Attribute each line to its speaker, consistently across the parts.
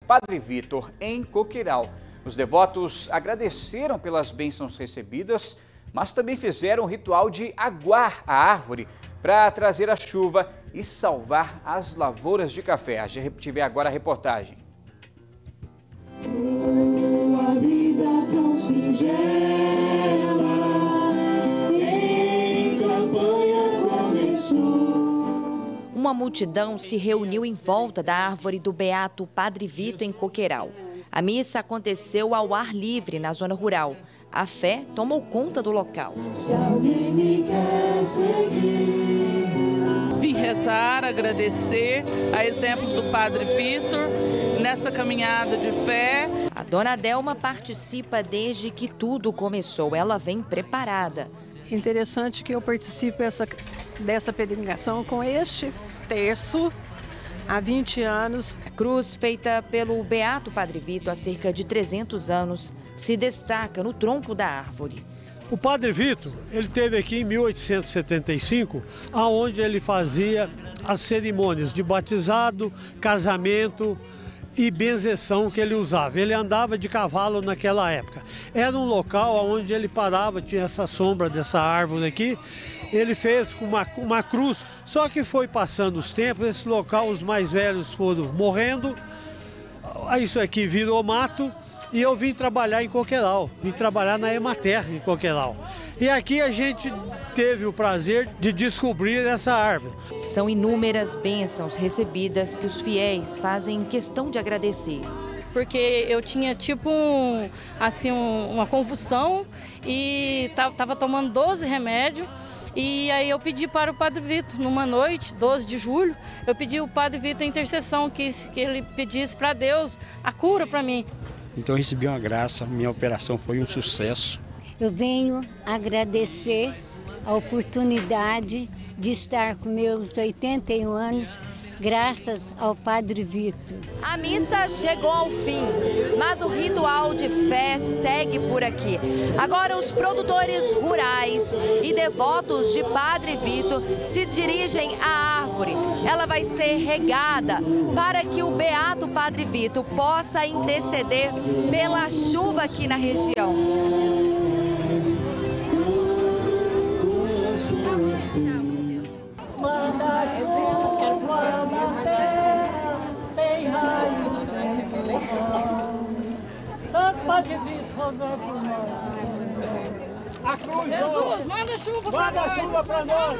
Speaker 1: Padre Vitor, em Coqueiral. Os devotos agradeceram pelas bênçãos recebidas, mas também fizeram o ritual de aguar a árvore para trazer a chuva e salvar as lavouras de café. A gente vê agora a reportagem.
Speaker 2: A vida tão singela, em campanha começou.
Speaker 3: Uma multidão se reuniu em volta da árvore do Beato Padre Vitor em Coqueiral. A missa aconteceu ao ar livre na zona rural. A fé tomou conta do local.
Speaker 2: Se alguém me quer seguir.
Speaker 4: Vim rezar, agradecer, a exemplo do Padre Vitor, nessa caminhada de fé.
Speaker 3: A dona Delma participa desde que tudo começou. Ela vem preparada.
Speaker 5: Interessante que eu participe dessa peregrinação com este terço há 20 anos.
Speaker 3: A cruz, feita pelo Beato Padre Vitor há cerca de 300 anos, se destaca no tronco da árvore.
Speaker 6: O Padre Vitor, ele esteve aqui em 1875, onde ele fazia as cerimônias de batizado, casamento e benzeção que ele usava. Ele andava de cavalo naquela época. Era um local onde ele parava, tinha essa sombra dessa árvore aqui. Ele fez com uma cruz, só que foi passando os tempos, esse local os mais velhos foram morrendo, isso aqui virou mato. E eu vim trabalhar em Coqueiral, vim trabalhar na Emater em Coqueiral. E aqui a gente teve o prazer de descobrir essa árvore.
Speaker 3: São inúmeras bênçãos recebidas que os fiéis fazem questão de agradecer.
Speaker 5: Porque eu tinha tipo uma convulsão e estava tomando 12 remédios. E aí eu pedi para o Padre Vitor, numa noite, 12 de julho, eu pedi ao Padre Vitor a intercessão, que ele pedisse para Deus a cura para mim.
Speaker 7: Então eu recebi uma graça, minha operação foi um sucesso.
Speaker 8: Eu venho agradecer a oportunidade de estar com meus 81 anos, graças ao Padre Vitor.
Speaker 3: A missa chegou ao fim, mas o ritual de fé segue por aqui. Agora os produtores rurais e devotos de Padre Vitor se dirigem à árvore. Ela vai ser regada para que o Beato Padre Vitor possa interceder pela chuva aqui na região.
Speaker 5: Jesus, manda chuva para nós.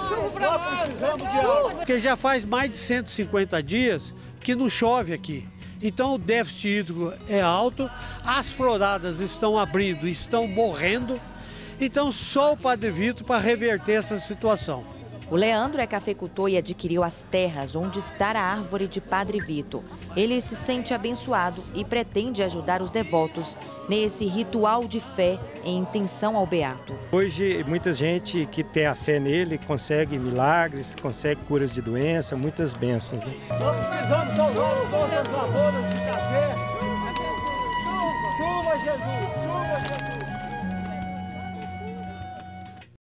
Speaker 6: Porque já faz mais de 150 dias que não chove aqui. Então o déficit hídrico é alto, as floradas estão abrindo, estão morrendo. Então só o Padre Vitor para reverter essa situação.
Speaker 3: O Leandro é cafeicultor e adquiriu as terras onde está a árvore de Padre Vitor. Ele se sente abençoado e pretende ajudar os devotos nesse ritual de fé em intenção ao Beato.
Speaker 9: Hoje, muita gente que tem a fé nele consegue milagres, consegue curas de doença, muitas bênçãos, né?
Speaker 6: Nós precisamos salvar todas as lavouras de café. Chuva, Jesus! Chuva, Jesus!